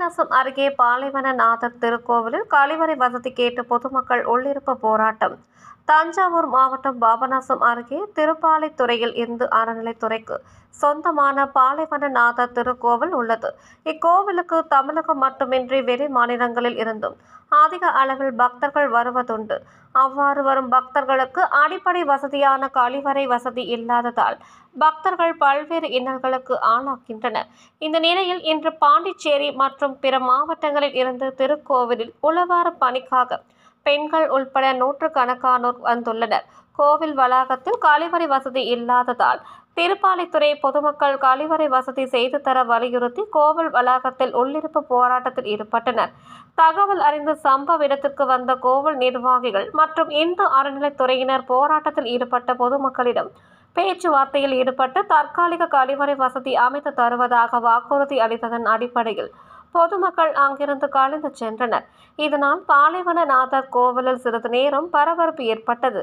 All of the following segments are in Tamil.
பாபநாசம் அருகே பாலைவனநாதர் திருக்கோவிலில் கழிவறை வசதி கேட்டு பொதுமக்கள் உள்ளிருப்பு போராட்டம். தஞ்சாவூர் மாவட்டம் பாபநாசம் அருகே திருப்பாலைத்துறையில் இந்து அறநிலைத்துறைக்கு சொந்தமான பாலைவனநாதர் திருக்கோவில் உள்ளது. இக்கோவிலுக்கு தமிழகம் மட்டுமின்றி வெளி மாநிலங்களில் இருந்தும் அதிக அளவில் பக்தர்கள் வருவதுண்டு. அவ்வாறு வரும் பக்தர்களுக்கு அடிப்படை வசதியான கழிவறை வசதி இல்லாததால் பக்தர்கள் பல்வேறு இன்னல்களுக்கு ஆளாகின்றனர். இந்த நிலையில் இன்று பாண்டிச்சேரி மற்றும் பிற மாவட்டங்களில் இருந்து திருக்கோவிலில் உழவார பணிக்காக பெண்கள் உள்பட நூற்றுக்கணக்கானோர் வந்துள்ளனர். கோவில் வளாகத்தில் கழிவறை வசதி இல்லாததால் திருப்பாலைத்துறை பொதுமக்கள் கழிவறை வசதி செய்து தர வலியுறுத்தி கோவில் வளாகத்தில் உள்ளிருப்பு போராட்டத்தில் ஈடுபட்டனர். தகவல் அறிந்து சம்பவ இடத்திற்கு வந்த கோவில் நிர்வாகிகள் மற்றும் இந்து அறநிலைத்துறையினர் போராட்டத்தில் ஈடுபட்ட பொதுமக்களிடம் பேச்சுவார்த்தையில் ஈடுபட்டு தற்காலிக கழிவறை வசதி அமைத்து தருவதாக வாக்குறுதி அளித்ததன் அடிப்படையில் பொதுமக்கள் அங்கிருந்து கலைந்து சென்றனர். இதனால் பாலைவனநாதர் கோவிலில் சிறிது நேரம் பரபரப்பு ஏற்பட்டது.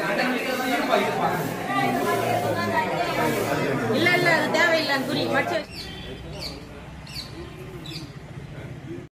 இல்ல அது தேவையில்லை.